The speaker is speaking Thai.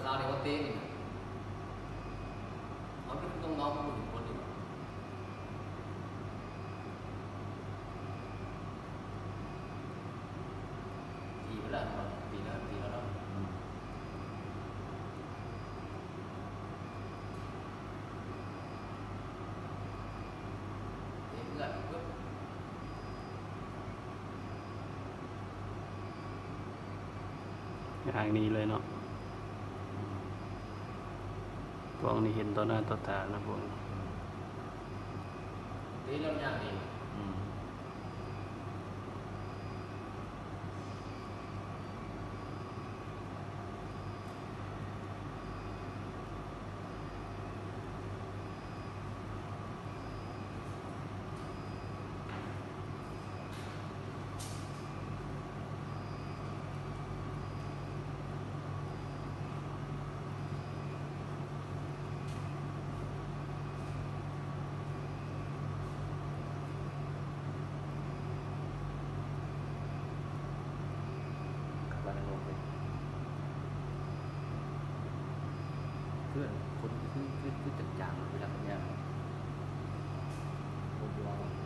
sao để có tên nó cứ không nó không được quân được thì vẫn là tí nó đâu thế cứ lại cướp อย่างนี้เลยเนาะพวกนี้เห็นต่อหน้าต่อตานะพวกนี้ tí nó nhà thì เพื่อนคนคือจัดจางเวลาคนเนี้ยคนเรา